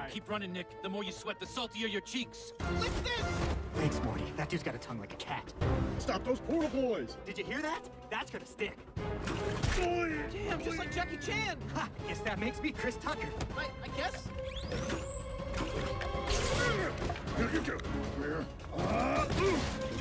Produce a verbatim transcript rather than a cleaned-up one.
Keep running, Nick. The more you sweat, the saltier your cheeks. What's this? Thanks, Morty. That dude's got a tongue like a cat. Stop those portal boys! Did you hear that? That's gonna stick. Damn, just like Jackie Chan. Ha! Guess that makes me Chris Tucker. I, I guess. Here you go. Where? Uh,